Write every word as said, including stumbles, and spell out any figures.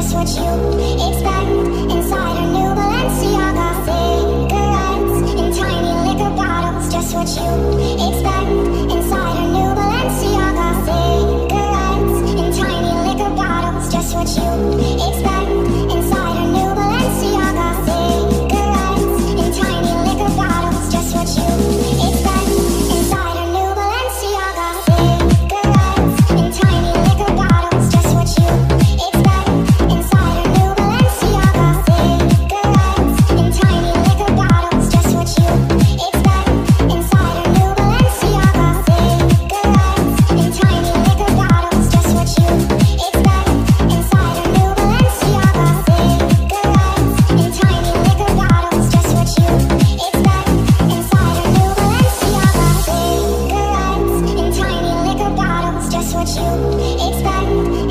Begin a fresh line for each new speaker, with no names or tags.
just what you expect. Inside a new balenciaga, cigarettes in tiny liquor bottles, just what you expect. Inside a new balenciaga, cigarettes in tiny liquor bottles, just what you expect. Inside a new balenciaga, cigarettes in tiny liquor bottles, just what you expect. Inside a new balenciaga, cigarettes in tiny liquor bottles, just what you expect. Inside a new balenciaga, cigarettes in tiny liquor bottles, just what you expect. Inside a new balenciaga, cigarettes in tiny liquor bottles, just what you expect. Inside a new balenciaga, cigarettes in tiny liquor bottles, just what you expect. Inside a new balenciaga, cigarettes in tiny liquor bottles, just what you expect.